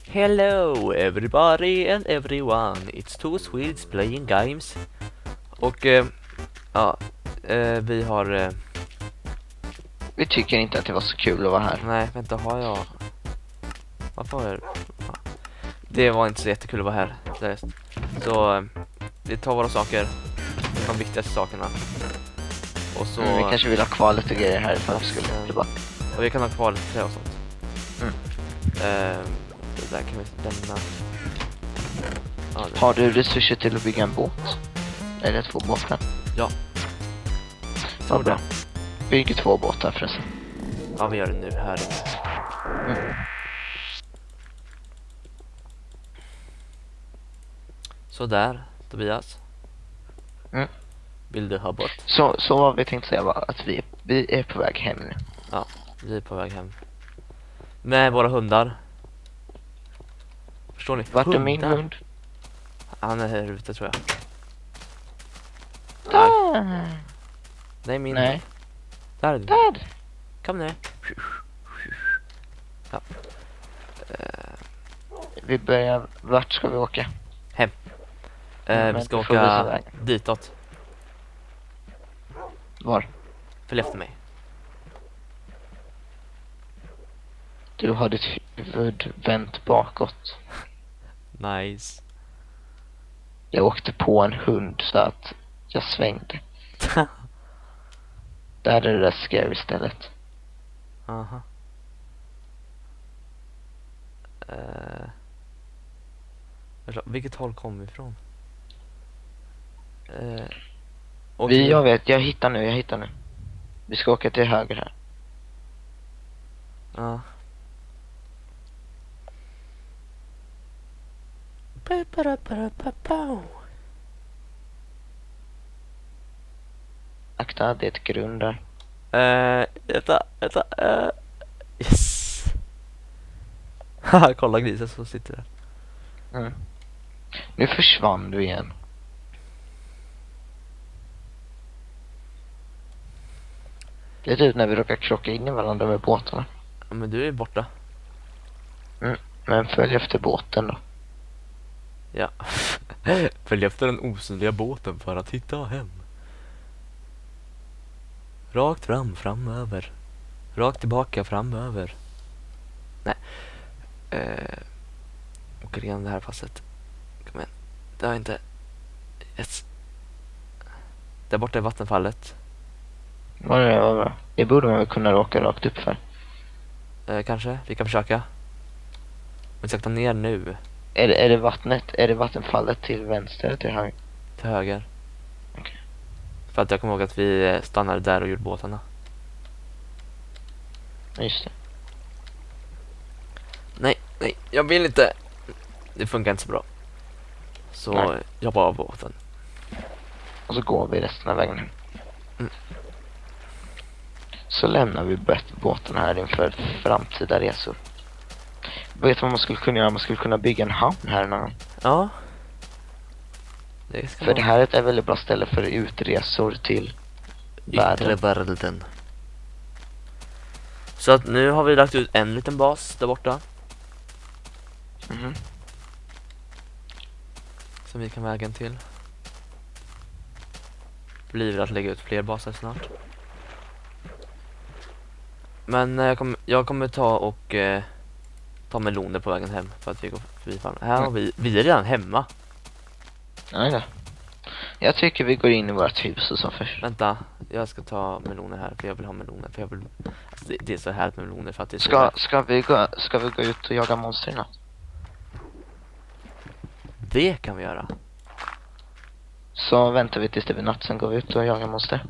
Hello everybody and everyone, it's two Swedes playing games. Och vi har Vi tycker inte att det var så kul att vara här. nej, vänta, har jag varför har jag det var inte så jättekul att vara här seriöst. Så vi tar våra saker, de viktigaste sakerna. Och så Vi kanske vill ha kvar lite grejer här för att vi skulle bli bara. och vi kan ha kvar lite trä och sånt. Det där kan vi lämna. Har du resurser till att bygga en båt? Eller 2 båtar? Ja. Vad bra. Bygger 2 båtar förresten. Ja, vi gör det nu här. Så där, Tobias. Vill du ha bort? Så vad vi tänkte säga var att vi är på väg hem nu. Ja, vi är på väg hem. Med våra hundar. Förstår ni? Vart är min hund? Han är här ute, tror jag. Nej, min. Nej. Där är du. Där. Kom ner. Ja. Vi börjar, vart ska vi åka? Hem. Vi ska då får vi åka så väg. ditåt. Var? Följ efter mig. Du har ditt huvud vänt bakåt. Nice. Jag åkte på en hund så att jag svängde. Där är det där scary stället. Aha. Vilket håll kommer vi ifrån? Jag vet, jag hittar nu. Vi ska åka till höger här. Ja. Akta, det är ett grund där. Vänta. Yes. Haha, kolla grisen som sitter där. Nu försvann du igen. Det är typ när vi råkar krocka in i varandra med båtarna. Ja, men du är borta. Men följ efter båten då. Ja. Följ efter den osynliga båten för att hitta hem. Rakt fram, framöver. Rakt tillbaka, framöver. Nej. Åker igen det här passet. Kom igen. Det har inte... Yes. Där borta är vattenfallet. Vad bra. Det borde man väl kunna åka rakt upp för. Kanske. Vi kan försöka. Men sakta ner nu. Är det vattnet? Är det vattenfallet till vänster eller till höger? Till höger. Okej. För att jag kommer ihåg att vi stannade där och gjorde båtarna. Just det. Nej, jag vill inte. Det funkar inte så bra. Så Nej. jag bara av båten. Och så går vi resten av vägen hem. Så lämnar vi båten här inför framtida resor. Vet du vad man skulle kunna göra? Man skulle kunna bygga en hamn här någon gång. Ja. Det ska För det här är ett väldigt bra ställe för utresor till yttre världen. Så att nu har vi lagt ut en liten bas där borta. Som vi kan vägen till. Blir det att lägga ut fler baser snart. Men jag kommer ta och ta meloner på vägen hem för att vi går förbi farmen. Här har vi är redan hemma. Nej då. Jag tycker vi går in i vårt hus och så först. Vänta, jag ska ta meloner här för jag vill ha meloner för jag vill alltså, det är så härligt med meloner för att det är så ska vi gå ut och jaga monster i natt? Det kan vi göra. Så väntar vi tills det blir natt, sen går vi ut och jagar monster.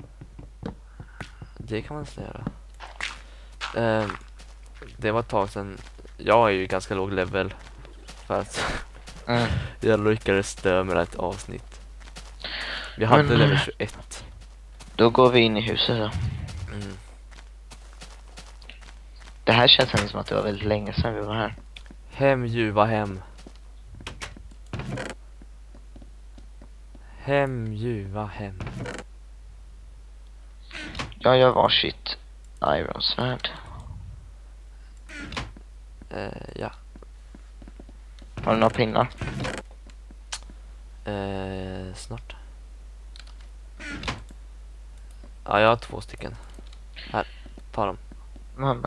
Det kan man säga. Det var ett tag sedan. Jag är ju ganska låg level för att jag lyckades dö med ett avsnitt. Vi hade level 21. Då går vi in i huset då. Det här känns ändå som att det var väldigt länge sedan vi var här. Hem, ljuva hem. Hem, ljuva hem. Jag gör varsitt Ironsvärd. Ja. Har du några pinnar? Snart. Ja, jag har 2 stycken. Här, ta dem. Men,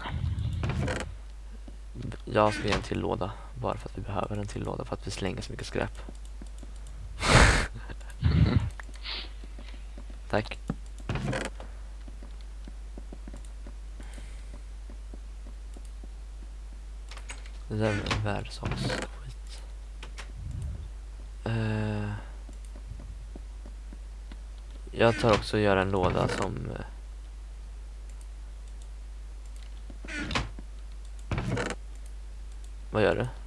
Jag ska ge en till låda. Bara för att vi behöver en till låda. För att vi slänger så mycket skräp. Tack. Det där är en värdesaksskit. Jag tar också och gör en låda som... Vad gör du?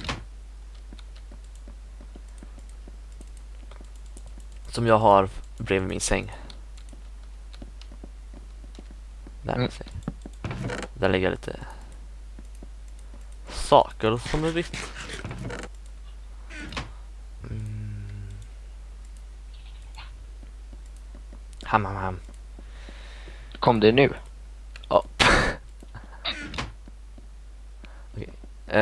Som jag har bredvid min säng. Där min säng. Där ligger lite saker som är vitt. Ham. kom det nu? Ja. Okej.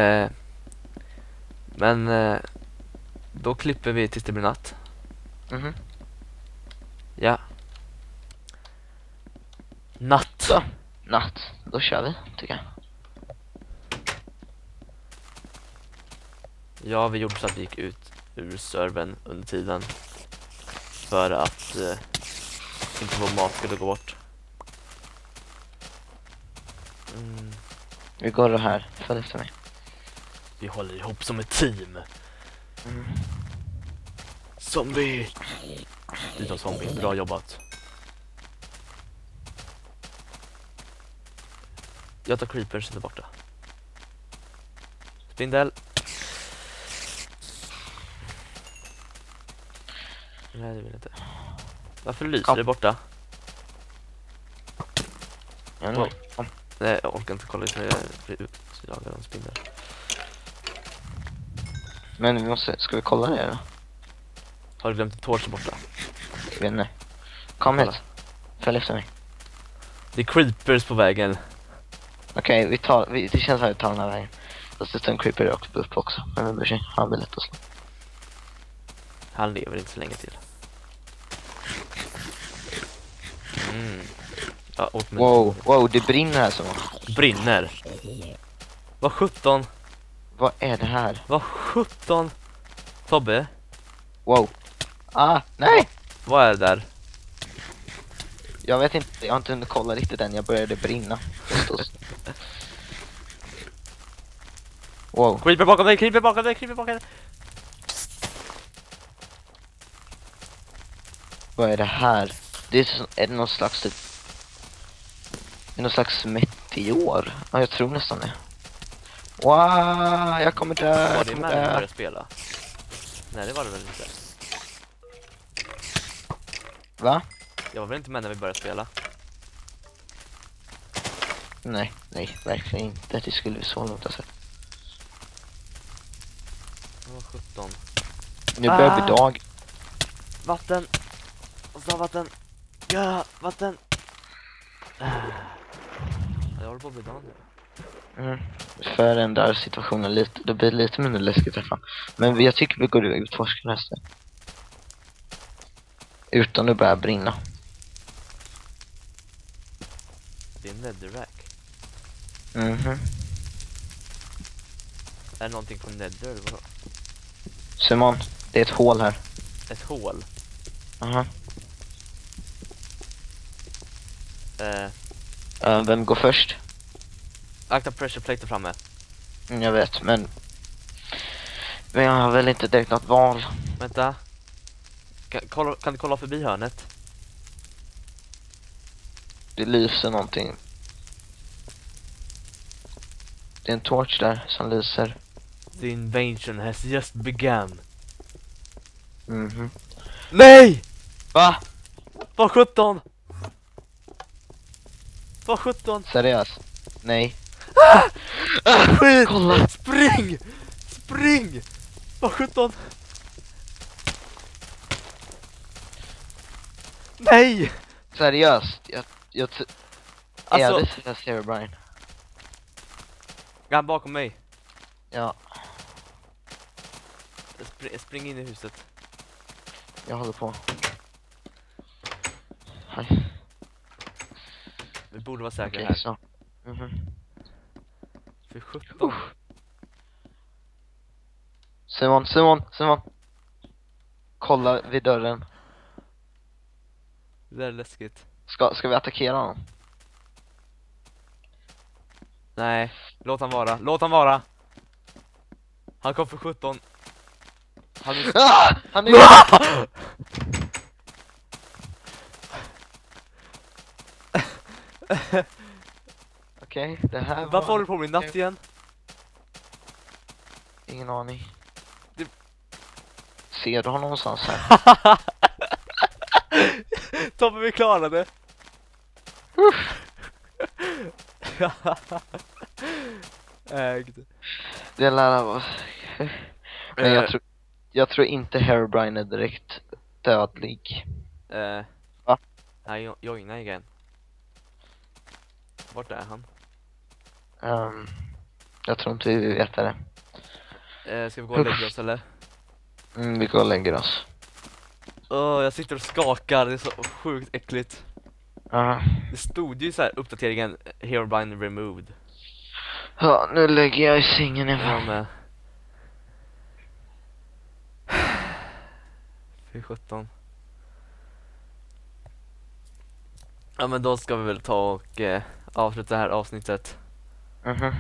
Men då klipper vi tills det blir natt. Mhm. Ja. Natt. Så, natt. Då kör vi, tycker jag. Ja, vi gjorde så att vi gick ut ur servern under tiden. För att inte vår mat skulle gå bort. Vi går då här, följ efter mig. Vi håller ihop som ett team. Zombie! Du tar zombie, bra jobbat. Jag tar creeper, sitter borta. Spindel. Nej, det vill inte. Varför lyser det borta? Ja, Wow. kom. Nej, jag orkar inte kolla så jag blir utjagad av en spindel. Men vi måste, ska vi kolla det då? Har du glömt en torch borta? Jag vet inte. Kom Kolla. hit. Följ efter mig. Det är creepers på vägen. Okej, det känns som att vi tar den här vägen. Fast det står en creeper upp också. Men vi bryr sig, han blir lätt att slå. Han lever inte så länge till. Ja, åt mig. Wow, det brinner här så. Brinner. Vad 17? Vad är det här? Vad 17? Tobbe, Wow. Nej! vad är det där? Jag vet inte, jag har inte hunnit kolla riktigt än. Jag började brinna. Wow. Creeper bakom dig, creeper bakom dig, creeper bakom dig. Vad är det här? Är det någon slags typ... Är det någon slags meteor? Ja, jag tror nästan det. Wow, jag kommer dö. Var det med när vi började spela? Nej, det var det väl inte. Va? Jag var väl inte med när vi började spela? Nej, verkligen inte. Det skulle vi så låta sig. Det var 17. Nu börjar vi dag. Vatten. Och så vatten. Ja, vatten. Jag håller på att bli dan nu. Förändrar situationen lite. Det blir lite mindre läskigt här fram. Men jag tycker vi går ut utforska nästa. Utan det börjar brinna. Det är en netherrack. Är det någonting på nether eller vadå? Simon, det är ett hål här. Ett hål? Vem går först? Akta pressure plate där framme. Jag vet, men jag har väl inte direkt något val. Vänta. Kan du kolla förbi hörnet? Det lyser någonting. Det är en torch där som lyser. The invasion has just begun. Mhm. Nej! Va? Vad 17? Vad 17? Seriöst? Nej. Skit! Kolla. Spring! Spring! Vad 17? Nej! Seriöst? Alltså- Ja, det är Sarah Brian. Han bakom mig. Ja. Spring in i huset. Jag håller på. Hej. Vi borde vara säkra Okej, här. så. Mhm. För 17. Simon. Kolla vid dörren. Det är läskigt. Ska vi attackera honom? Nej, låt han vara. Han kom för 17. Han är... Okej, det här var... Varför håller du på med natt igen? Ingen aning. Det- Ser du honom någonstans här? Tobbe, vi klarade. Ägd. Det lär vara... Men jag tror inte Herobrine är direkt dödlig. Va? Nej, nej igen. Vart är han? Jag tror inte vi vet det. Ska vi gå och lägga oss eller? Vi går och lägger oss. Jag sitter och skakar, det är så sjukt äckligt. Ja. Det stod ju så här uppdateringen Herobrine removed. Ja, nu lägger jag i sängen Ja, igen. med. 17. Ja, men då ska vi väl ta och avsluta det här avsnittet. Mhm.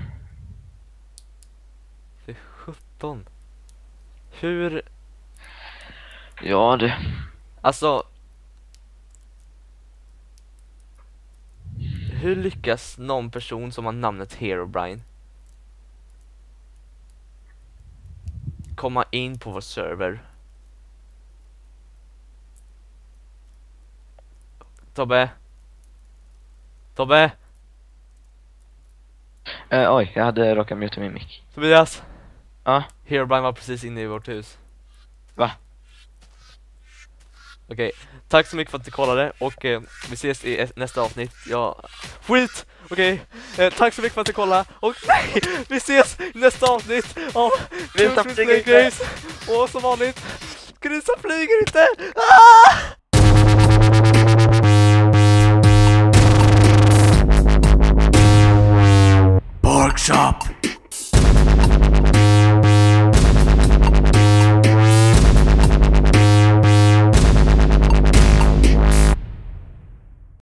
17. Hur... Ja, det... Alltså... Hur lyckas någon person som har namnet Herobrine komma in på vår server? Tobbe? Oj, jag hade råkat muta min mick. Tobias? Ja? Herobrine var precis inne i vårt hus. Va? Okej, tack så mycket för att du kollade och vi ses i nästa avsnitt. Ja, skit! Okej, tack så mycket för att du kollade och nej! Vi ses i nästa avsnitt av Grisen flyger inte. Gris. Och som vanligt, grisen flyger inte! Ah! Porkchop!